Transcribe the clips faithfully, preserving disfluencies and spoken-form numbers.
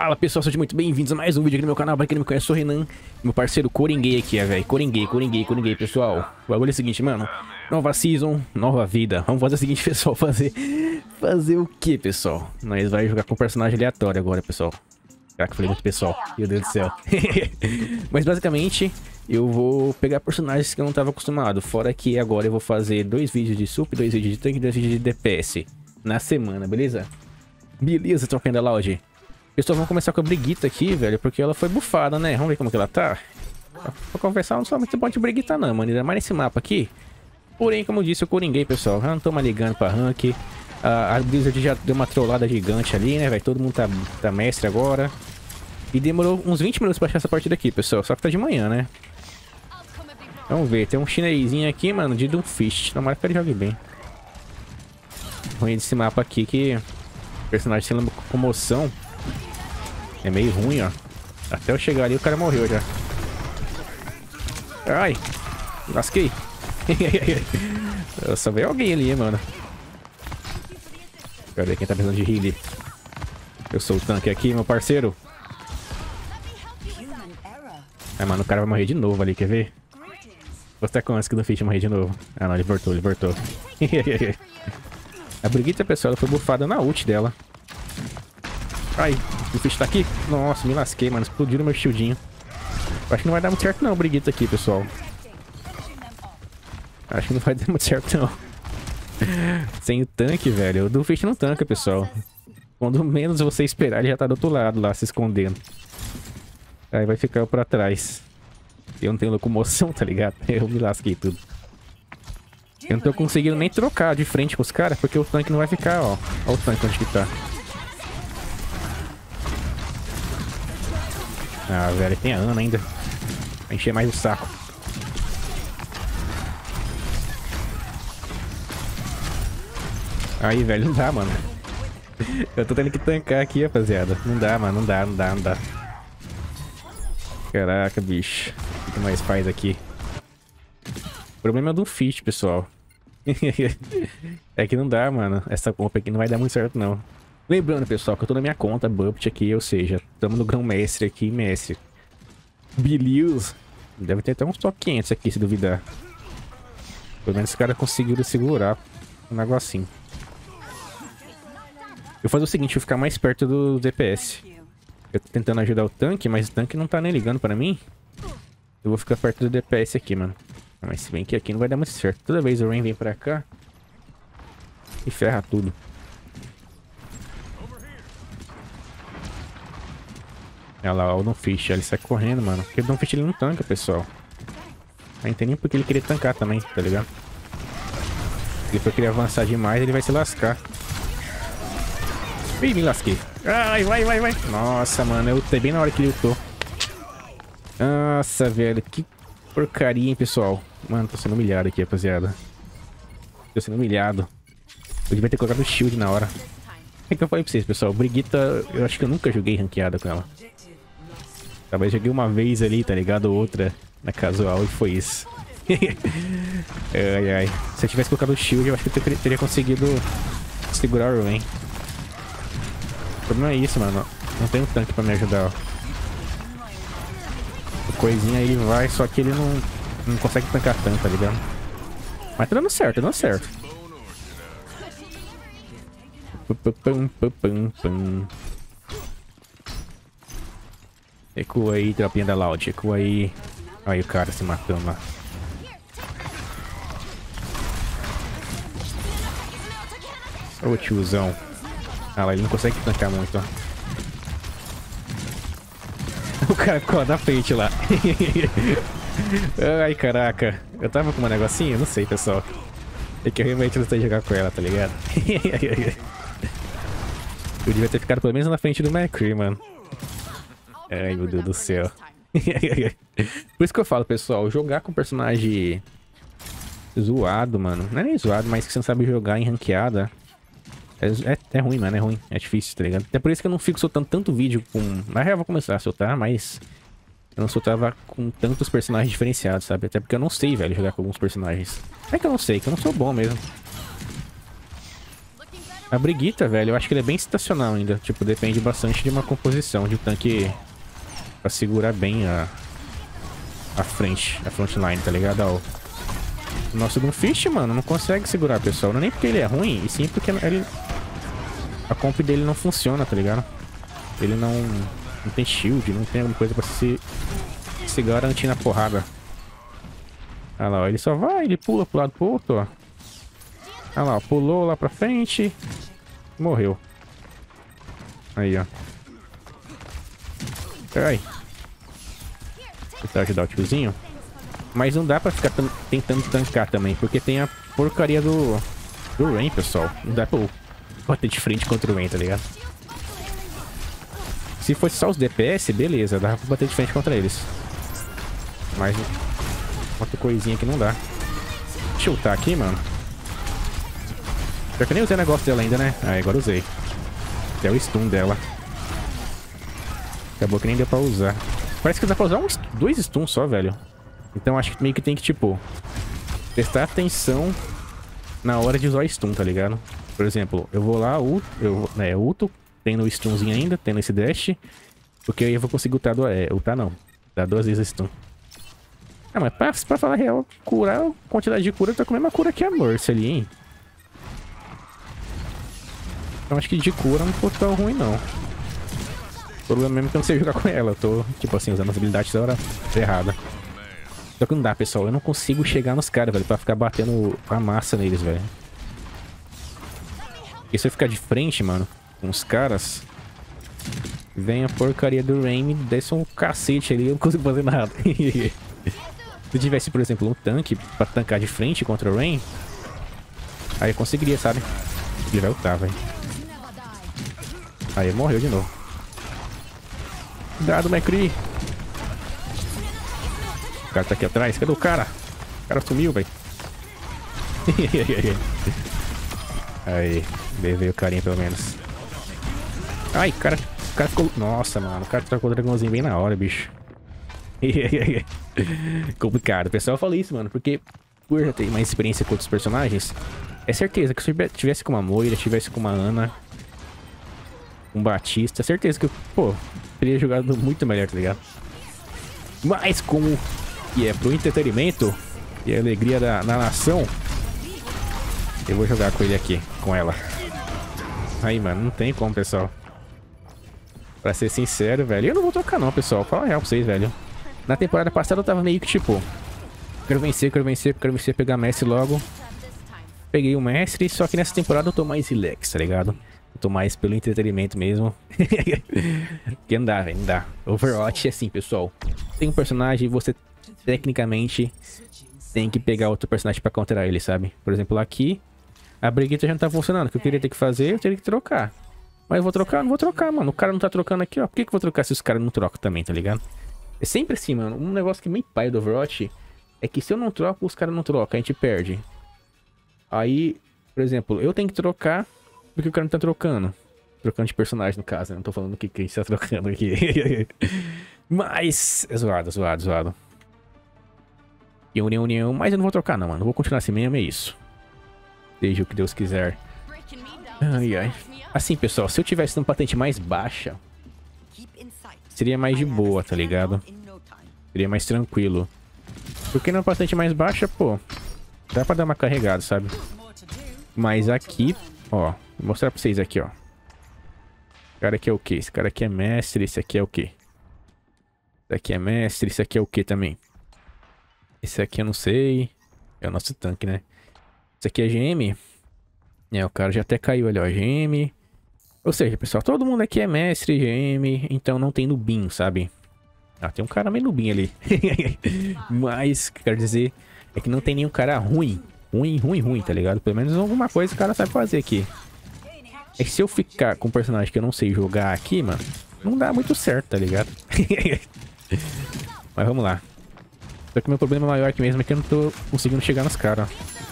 Fala pessoal, sejam muito bem-vindos a mais um vídeo aqui no meu canal. Pra quem não me conhece, eu sou o Renan, meu parceiro Coringuei aqui, é, velho. Coringuei, Coringuei, Coringuei, pessoal. O bagulho é o seguinte, mano. Nova season, nova vida. Vamos fazer o seguinte, pessoal, fazer... Fazer o que, pessoal? Nós vamos jogar com um personagem aleatório agora, pessoal. Será que eu falei muito pessoal? Meu Deus do céu. Mas basicamente, eu vou pegar personagens que eu não tava acostumado. Fora que agora eu vou fazer dois vídeos de sup, dois vídeos de tanque e dois vídeos de D P S na semana, beleza? Beleza, tropinha da Loud. Pessoal, vamos começar com a Brigitte aqui, velho, porque ela foi bufada, né? Vamos ver como que ela tá. Pra conversar, não somente pode Brigitte não, mano. Ainda mais nesse mapa aqui. Porém, como eu disse, eu coringuei, pessoal. Já não tô mais ligando pra rank. A, a Blizzard já deu uma trollada gigante ali, né, velho? Todo mundo tá, tá mestre agora. E demorou uns vinte minutos pra achar essa partida aqui, pessoal. Só que tá de manhã, né? Vamos ver, tem um chinesinho aqui, mano, de Doomfist. Tomara que ele jogue bem. Ruim desse mapa aqui que... O personagem sem locomoção é meio ruim, ó. Até eu chegar ali o cara morreu já. Ai, lasquei. Eu só veio alguém ali, mano. Quero ver quem tá precisando de healer. Eu sou o tanque aqui, meu parceiro. Ah, mano, o cara vai morrer de novo ali, quer ver? Você com antes que no Fish morrer de novo. Ah, não, ele voltou, ele voltou. A Brigitte, pessoal, ela foi bufada na ult dela. Ai, o Fish tá aqui? Nossa, me lasquei, mano. Explodiu meu shieldinho. Acho que não vai dar muito certo não, Brigitte aqui, pessoal. Acho que não vai dar muito certo não. Sem o tanque, velho. O Doomfist não tanca, pessoal. Quando menos você esperar, ele já tá do outro lado lá, se escondendo. Aí vai ficar pra trás. Eu não tenho locomoção, tá ligado? Eu me lasquei tudo. Eu não tô conseguindo nem trocar de frente com os caras, porque o tanque não vai ficar, ó. Olha o tanque onde que tá. Ah, velho, tem a Ana ainda. Vai encher mais o saco. Aí, velho, não dá, mano. Eu tô tendo que tancar aqui, rapaziada. Não dá, mano, não dá, não dá, não dá. Caraca, bicho. O que mais faz aqui? O problema é do Doomfist, pessoal. É que não dá, mano. Essa compra aqui não vai dar muito certo, não. Lembrando, pessoal, que eu tô na minha conta Buppet aqui, ou seja, estamos no grão-mestre aqui, mestre. Beleza. Deve ter até uns top quinhentos aqui, se duvidar. Pelo menos os caras conseguiram segurar um negocinho. Eu vou fazer o seguinte, eu vou ficar mais perto do D P S. Eu tô tentando ajudar o tanque, mas o tanque não tá nem ligando pra mim. Eu vou ficar perto do D P S aqui, mano. Mas se bem que aqui não vai dar muito certo. Toda vez o Rain vem pra cá e ferra tudo. Olha lá, o Doomfist, ele sai correndo, mano. Porque o Doomfist ele não tanca, pessoal. Não tem nem porque ele queria tancar também, tá ligado? Se ele for querer avançar demais, ele vai se lascar. Ih, me lasquei. Ai, vai, vai, vai. Nossa, mano, eu lutei bem na hora que ele lutou. Nossa, velho, que porcaria, hein, pessoal. Mano, tô sendo humilhado aqui, rapaziada. Tô sendo humilhado. Eu devia ter colocado o shield na hora. É que eu falei pra vocês, pessoal. Brigitte, eu acho que eu nunca joguei ranqueada com ela. Talvez joguei uma vez ali, tá ligado? Outra na casual e foi isso. Ai, ai. Se eu tivesse colocado o shield, eu acho que eu ter, teria conseguido segurar o Rain. O problema é isso, mano. Não tem um tanque pra me ajudar, ó. O coisinha ele vai, só que ele não, não consegue tancar tanto, tá ligado? Mas tá dando certo, tá dando certo. Pum, pum, pum, pum. Recua aí, tropinha da Loud. Recua aí. Aí o cara se matando lá. Ô tiozão. Ah lá, ele não consegue tancar muito, ó. O cara ficou na frente lá. Ai, caraca. Eu tava com um negocinho? Não sei, pessoal. É que eu realmente não sei jogar com ela, tá ligado? Eu devia ter ficado pelo menos na frente do McCree, mano. Ai, meu Deus do céu. Por isso que eu falo, pessoal, jogar com personagem zoado, mano. Não é nem zoado, mas que você não sabe jogar em ranqueada. É, é, é ruim, mano, é ruim. É difícil, tá ligado? Até por isso que eu não fico soltando tanto vídeo com... Na real, eu vou começar a soltar, mas... Eu não soltava com tantos personagens diferenciados, sabe? Até porque eu não sei, velho, jogar com alguns personagens. É que eu não sei, que eu não sou bom mesmo. A Brigitte, velho, eu acho que ele é bem situacional ainda. Tipo, depende bastante de uma composição de um tanque pra segurar bem a, a frente, a frontline, tá ligado? Ó, o nosso Doomfist, mano, não consegue segurar, pessoal. Não é nem porque ele é ruim, e sim porque ele, a comp dele não funciona, tá ligado? Ele não, não tem shield, não tem alguma coisa pra se, se garantir na porrada. Olha lá, ó, ele só vai, ele pula pro lado pro outro, ó. Olha lá, ó, pulou lá pra frente. Morreu. Aí, ó. Ai. Vou tentar ajudar o tiozinho. Mas não dá pra ficar tentando tancar também, porque tem a porcaria do... do Rain, pessoal. Não dá pra bater de frente contra o Rain, tá ligado? Se fosse só os D P S, beleza, dava pra bater de frente contra eles. Mas outra coisinha que não dá. Deixa eu ultar aqui, mano. Já que eu nem usei o negócio dela ainda, né? Ah, agora usei. Até o stun dela. Acabou que nem deu pra usar. Parece que dá pra usar uns, dois stuns só, velho. Então acho que meio que tem que, tipo, prestar atenção na hora de usar o stun, tá ligado? Por exemplo, eu vou lá, ulto, eu né, ulto, tendo o stunzinho ainda, tendo esse dash. Porque aí eu vou conseguir ultar, do, é, ultar não. Dar duas vezes stun. Ah, mas pra, pra falar a real, curar, a quantidade de cura tá com a mesma cura que a Mercy ali, hein? Então acho que de cura não ficou tão ruim, não. O problema mesmo é que eu não sei jogar com ela. Eu tô, tipo assim, usando as habilidades da hora errada. Só que não dá, pessoal. Eu não consigo chegar nos caras, velho, pra ficar batendo a massa neles, velho. Porque se eu ficar de frente, mano, com os caras, vem a porcaria do Rain e desce um cacete ali, eu não consigo fazer nada. Se eu tivesse, por exemplo, um tanque pra tancar de frente contra o Rain, aí eu conseguiria, sabe? Ele vai ultar, velho. Aí morreu de novo. Cuidado, McCree. O cara tá aqui atrás. Cadê o cara? O cara sumiu, velho. Aí, levei o carinha pelo menos. Ai, cara, o cara ficou... Nossa, mano, o cara trocou o dragãozinho bem na hora, bicho. Complicado. O pessoal fala isso, mano, porque por já ter mais experiência com outros personagens, é certeza que se eu tivesse com uma Moira, tivesse com uma Ana, um Batista, é certeza que eu, pô, teria jogado muito melhor, tá ligado? Mas como que é pro entretenimento e a alegria da, da nação, eu vou jogar com ele aqui, com ela. Aí, mano, não tem como, pessoal. Pra ser sincero, velho, eu não vou trocar não, pessoal. Fala a real pra vocês, velho. Na temporada passada eu tava meio que tipo, quero vencer, quero vencer, quero vencer, pegar mestre logo. Peguei o mestre, só que nessa temporada eu tô mais relax, tá ligado? Eu tô mais pelo entretenimento mesmo. Porque não dá, velho, não dá. Overwatch é assim, pessoal. Tem um personagem e você, tecnicamente, tem que pegar outro personagem pra counterar ele, sabe? Por exemplo, aqui, a Brigitte já não tá funcionando. O que eu queria ter que fazer, eu teria que trocar. Mas eu vou trocar? Não vou trocar, mano. O cara não tá trocando aqui, ó. Por que que eu vou trocar se os caras não trocam também, tá ligado? É sempre assim, mano. Um negócio que meio pai do Overwatch é que se eu não troco, os caras não trocam. A gente perde. Aí, por exemplo, eu tenho que trocar porque o cara não tá trocando. Trocando de personagem, no caso, né? Não tô falando o que, que a gente tá trocando aqui. Mas é zoado, zoado, zoado. E união, união. Mas eu não vou trocar, não, mano. Eu vou continuar assim mesmo, é isso. Seja o que Deus quiser. Ai, ai. Assim, pessoal, se eu tivesse uma patente mais baixa, seria mais de boa, tá ligado? Seria mais tranquilo. Porque na patente mais baixa, pô, dá pra dar uma carregada, sabe? Mas aqui, ó, vou mostrar pra vocês aqui, ó. Esse cara aqui é o quê? Esse cara aqui é mestre, esse aqui é o quê? Esse aqui é mestre, esse aqui é o quê também? Esse aqui eu não sei. É o nosso tanque, né? Esse aqui é G M. É, o cara já até caiu ali, ó, G M. Ou seja, pessoal, todo mundo aqui é mestre, G M, então não tem nubinho, sabe? Ah, tem um cara meio nubinho ali. Mas, o que eu quero dizer é que não tem nenhum cara ruim. Ruim, ruim, ruim, tá ligado? Pelo menos alguma coisa o cara sabe fazer aqui. É que se eu ficar com um personagem que eu não sei jogar aqui, mano, não dá muito certo, tá ligado? Mas vamos lá. Só que o meu problema maior aqui mesmo é que eu não tô conseguindo chegar nos caras.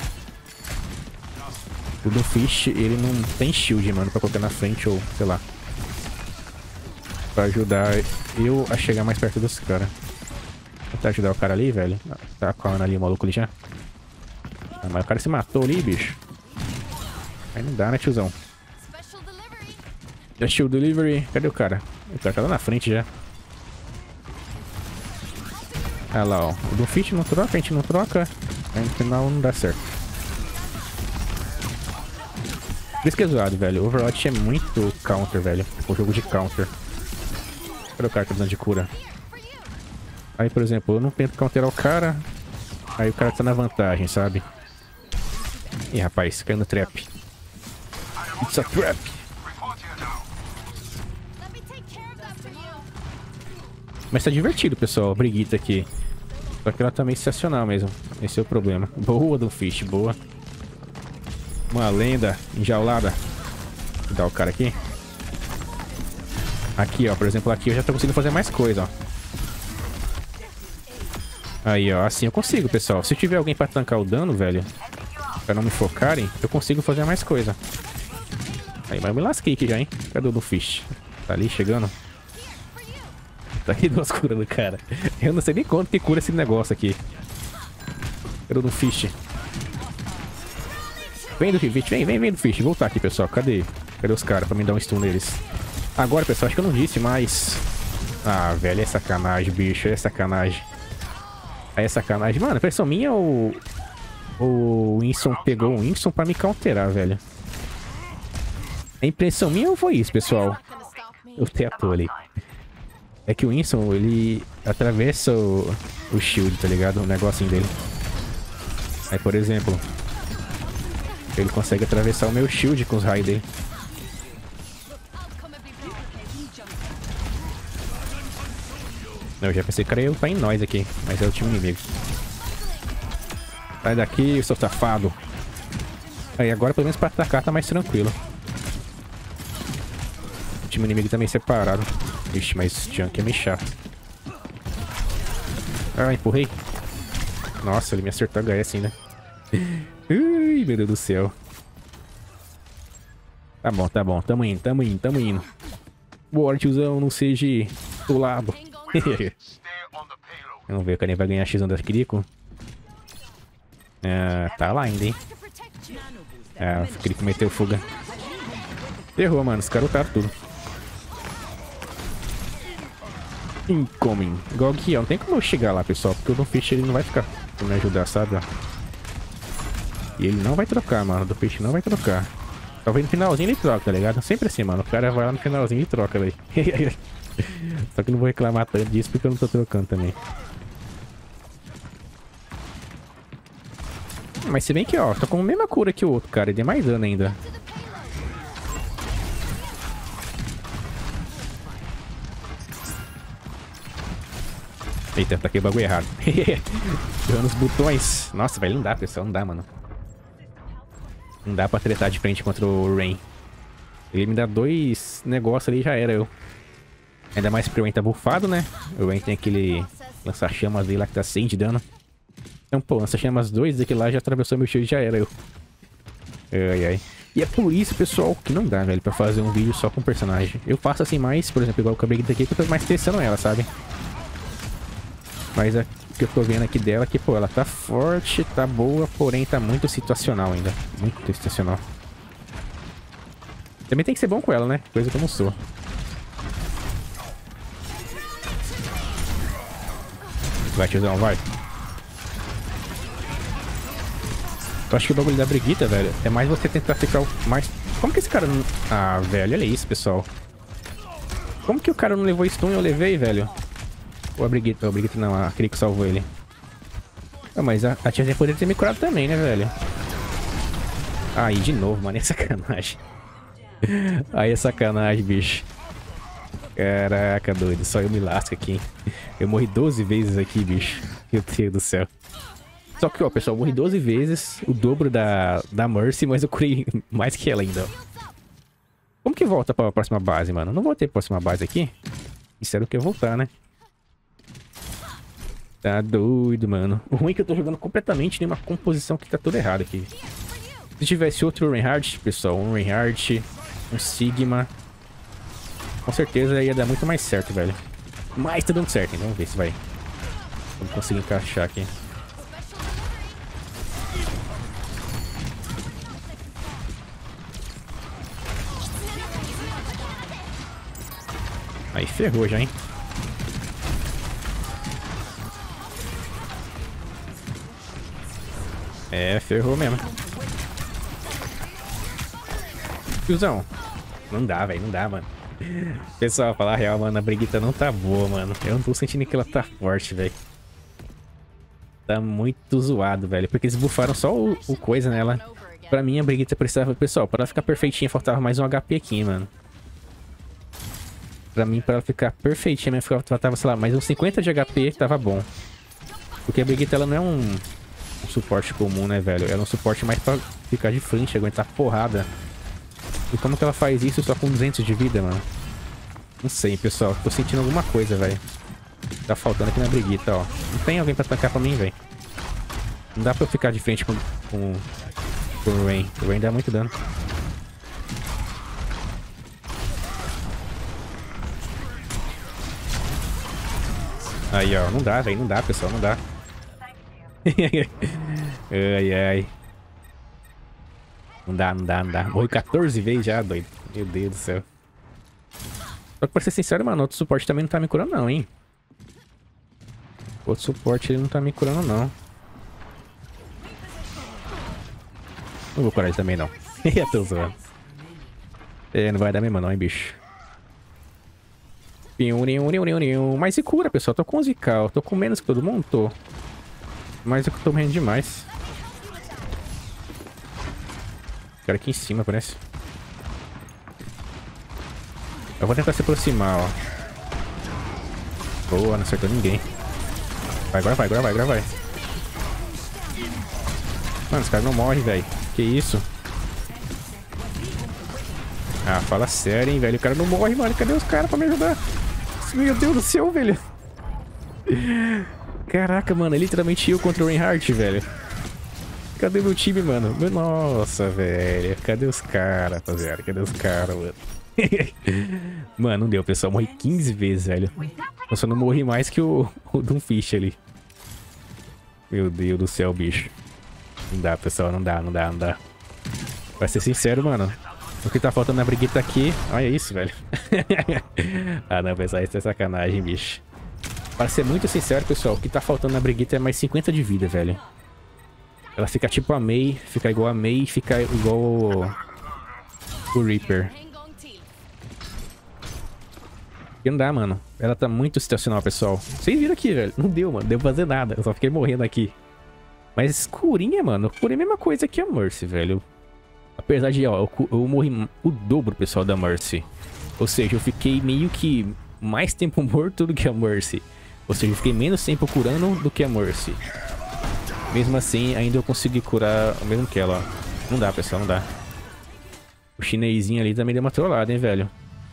O Doomfist, ele não tem shield, mano, pra colocar na frente ou, sei lá. Pra ajudar eu a chegar mais perto dos caras. Vou tentar ajudar o cara ali, velho. Tá com a Ana ali, o maluco ali já. Ah, mas o cara se matou ali, bicho. Aí não dá, né, tiozão? Achei o delivery. Cadê o cara? O cara tá lá na frente já. Olha lá, ó. O Doomfist não troca, a gente não troca. Aí no final não dá certo. Por isso que é zoado, velho. Overwatch é muito counter, velho. O jogo de counter. Cadê o cara que tá dando de cura? Aí, por exemplo, eu não tento counterar o cara. Aí o cara tá na vantagem, sabe? Ih, rapaz, caiu no trap. It's a trap. Mas tá divertido, pessoal, a briguita aqui. Só que ela tá meio sensacional mesmo. Esse é o problema. Boa, Doomfist, boa. Uma lenda enjaulada. Vou dar o cara aqui. Aqui, ó, por exemplo, aqui eu já tô conseguindo fazer mais coisa, ó. Aí, ó, assim eu consigo, pessoal. Se tiver alguém pra tancar o dano, velho, pra não me focarem, eu consigo fazer mais coisa. Aí, mas eu me lasquei aqui já, hein? Cadê o Doomfist? Tá ali, chegando. Tá aqui duas curas do cara. Eu não sei nem quanto que cura esse negócio aqui. Cadê o Doomfist? Vem, Doomfist, vem, vem, vem, Doomfist. Voltar aqui, pessoal. Cadê? Cadê os caras pra me dar um stun neles? Agora, pessoal, acho que eu não disse, mas... Ah, velho, é sacanagem, bicho. É sacanagem. Aí é sacanagem. Mano, a impressão minha ou... O Winston pegou o Winston pra me counterar, velho. A impressão minha ou foi isso, pessoal? Eu teto ali. É que o Winston, ele atravessa o, o shield, tá ligado? O negocinho dele. Aí, por exemplo, ele consegue atravessar o meu shield com os raios dele. Eu já pensei que era eu, tá em nós aqui, mas é o time inimigo. Sai daqui, seu safado. Aí, agora pelo menos pra atacar tá mais tranquilo. O time inimigo também separado. Vixe, mas Junk é meio chato. Ah, empurrei. Nossa, ele me acertou H S ainda. Ui, meu Deus do céu. Tá bom, tá bom. Tamo indo, tamo indo, tamo indo. Bora, tiozão, não seja do lado. Vamos ver, cadê vai ganhar X um da Kiriko? Ah, tá lá ainda, hein? Ah, o Kiriko meteu fuga. Errou, mano. Os caras lutaram tudo. Incoming. Igual aqui, ó. Não tem como eu chegar lá, pessoal. Porque o Doomfist ele não vai ficar pra me ajudar, sabe? Ó. E ele não vai trocar, mano. O Doomfist não vai trocar. Talvez no finalzinho ele troca, tá ligado? Sempre assim, mano. O cara vai lá no finalzinho e troca, velho. Só que não vou reclamar tanto disso porque eu não tô trocando também. Mas se bem que, ó, tô com a mesma cura que o outro, cara. Ele tem mais dano ainda. Eita, taquei o bagulho errado. Dando os botões. Nossa, velho, não dá, pessoal. Não dá, mano. Não dá pra tretar de frente contra o Rain. Ele me dá dois negócios ali e já era eu. Ainda mais porque o Rain tá bufado, né? O Rain tem aquele lança-chamas dele lá que tá cem de dano. Então, pô, lança-chamas dois, daquele lá já atravessou meu shield e já era eu. Ai, ai. E é por isso, pessoal, que não dá, velho, pra fazer um vídeo só com o personagem. Eu faço assim mais, por exemplo, igual o cabelo aqui, que eu tô mais testando ela, sabe? Mas o que eu tô vendo aqui dela é que, pô, ela tá forte, tá boa, porém tá muito situacional ainda. Muito situacional. Também tem que ser bom com ela, né? Coisa que eu não sou. Vai, tiozão, vai. Eu acho que o bagulho da briguita, velho, é mais você tentar ficar o mais... Como que esse cara não... Ah, velho, olha isso, pessoal. Como que o cara não levou stun e eu levei, velho? Ou a briguita, a briguita não, a Kiriko salvou ele. Ah, mas a, a tiazinha poderia ter me curado também, né, velho? Aí, de novo, mano, é sacanagem. Aí é sacanagem, bicho. Caraca, doido, só eu me lasco aqui. Eu morri doze vezes aqui, bicho. Meu Deus do céu. Só que, ó, pessoal, eu morri doze vezes, o dobro da, da Mercy, mas eu curei mais que ela ainda, ó. Como que volta pra próxima base, mano? Não vou ter próxima base aqui? Espero que eu voltar, né? Tá doido, mano. O ruim é que eu tô jogando completamente em uma composição que tá toda errada aqui. Se tivesse outro Reinhardt, pessoal, um Reinhardt, um Sigma, com certeza ia dar muito mais certo, velho. Mas tá dando certo, hein? Vamos ver se vai. Vamos conseguir encaixar aqui. Aí ferrou já, hein? É, ferrou mesmo. Tiozão. Não dá, velho. Não dá, mano. Pessoal, falar a real, mano. A Brigitte não tá boa, mano. Eu não tô sentindo que ela tá forte, velho. Tá muito zoado, velho. Porque eles bufaram só o, o coisa nela. Pra mim, a Brigitte precisava... Pessoal, pra ela ficar perfeitinha, faltava mais um H P aqui, mano. Pra mim, pra ela ficar perfeitinha, faltava, sei lá, mais uns cinquenta de H P, tava bom. Porque a Brigitte, ela não é um, um suporte comum, né, velho? Ela é um suporte mais pra ficar de frente, aguentar porrada. E como que ela faz isso só com duzentos de vida, mano? Não sei, pessoal. Tô sentindo alguma coisa, velho. Tá faltando aqui na Brigitte, ó. Não tem alguém pra tancar pra mim, velho. Não dá pra eu ficar de frente com, com, com o Rain. O Rain dá muito dano. Aí, ó. Não dá, velho. Não dá, pessoal. Não dá. Ai, ai. Não dá, não dá, não dá. Morri quatorze vezes já, doido. Meu Deus do céu. Só que pra ser sincero, mano, outro suporte também não tá me curando não, hein. Outro suporte ele não tá me curando não. Não vou curar ele também não. Eu tô zoando. É, não vai dar mesmo não, hein, bicho. Mas se cura, pessoal. Tô com onze k. Eu tô com menos que todo mundo, tô. Mas eu tô morrendo demais. O cara aqui em cima, parece. Eu vou tentar se aproximar, ó. Boa, não acertou ninguém. Vai, agora vai, agora vai, agora vai. Mano, os caras não morrem, velho. Que isso? Ah, fala sério, hein, velho. O cara não morre, mano. Cadê os caras pra me ajudar? Meu Deus do céu, velho. Caraca, mano. É literalmente eu contra o Reinhardt, velho. Cadê meu time, mano? Nossa, velho. Cadê os caras, rapaziada? Cadê os caras, mano? Mano, não deu, pessoal. Morri quinze vezes, velho. Eu só não morri mais que o, o Doomfist ali. Meu Deus do céu, bicho. Não dá, pessoal. Não dá, não dá, não dá. Pra ser sincero, mano. O que tá faltando na Brigitte aqui... Olha isso, velho. Ah, não, pessoal. Isso é sacanagem, bicho. Pra ser muito sincero, pessoal. O que tá faltando na Brigitte é mais cinquenta de vida, velho. Ela fica tipo a Mei, fica igual a Mei e fica igual o, o Reaper. E não dá, mano. Ela tá muito situacional, pessoal. Vocês viram aqui, velho. Não deu, mano. Não deu pra fazer nada. Eu só fiquei morrendo aqui. Mas curinha, mano. Curinha é a mesma coisa que a Mercy, velho. Apesar de, ó, eu, eu morri o dobro, pessoal, da Mercy. Ou seja, eu fiquei meio que mais tempo morto do que a Mercy. Ou seja, eu fiquei menos tempo curando do que a Mercy. Mesmo assim, ainda eu consegui curar o mesmo que ela, ó. Não dá, pessoal, não dá. O chinesinho ali também deu uma trollada, hein, velho.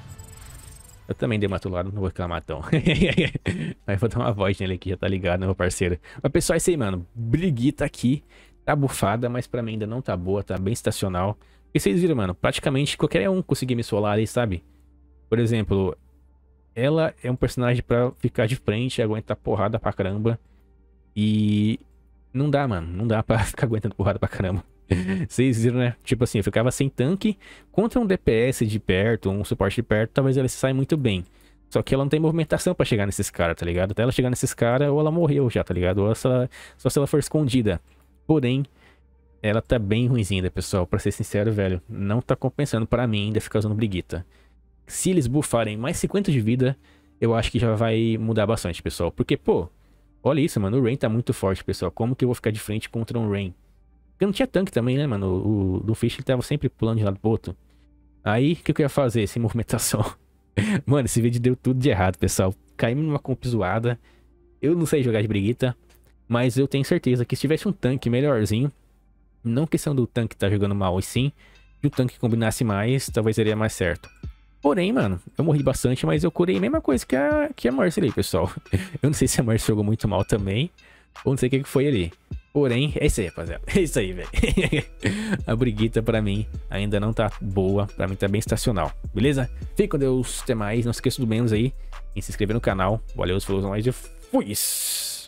Eu também dei uma trollada, não vou reclamar tão. Mas vou dar uma voz nele aqui, já tá ligado, né, meu parceiro. Mas, pessoal, é isso aí, mano. Brigitte aqui tá bufada, mas pra mim ainda não tá boa, tá bem estacional. E vocês viram, mano, praticamente qualquer um conseguir me solar ali, sabe? Por exemplo, ela é um personagem pra ficar de frente, aguentar porrada pra caramba. E... não dá, mano. Não dá pra ficar aguentando porrada pra caramba. Vocês viram, né? Tipo assim, eu ficava sem tanque contra um D P S de perto, um suporte de perto, talvez ela se saia muito bem. Só que ela não tem movimentação pra chegar nesses caras, tá ligado? Até ela chegar nesses caras, ou ela morreu já, tá ligado? Ou ela, só se ela for escondida. Porém, ela tá bem ruimzinha, pessoal. Pra ser sincero, velho, não tá compensando pra mim ainda ficar usando Brigitte. Se eles buffarem mais cinquenta de vida, eu acho que já vai mudar bastante, pessoal. Porque, pô, olha isso, mano. O Rain tá muito forte, pessoal. Como que eu vou ficar de frente contra um Rain? Porque não tinha tanque também, né, mano? O, o Doomfist ele tava sempre pulando de lado pro outro. Aí, o que, que eu ia fazer sem movimentação? Mano, esse vídeo deu tudo de errado, pessoal. Caímos numa comp zoada. Eu não sei jogar de Brigitte, mas eu tenho certeza que se tivesse um tanque melhorzinho, não questão do tanque tá jogando mal, e sim, se o tanque combinasse mais, talvez seria mais certo. Porém, mano, eu morri bastante, mas eu curei a mesma coisa que a, que a Mercy ali, pessoal. Eu não sei se a Mercy jogou muito mal também, ou não sei o que, que foi ali. Porém, é isso aí, rapaziada. É isso aí, velho. A Brigitte, pra mim, ainda não tá boa. Pra mim, tá bem estacional. Beleza? Fique com Deus. Até mais. Não se esqueça do menos aí em se inscrever no canal. Valeu, falou mais e fui!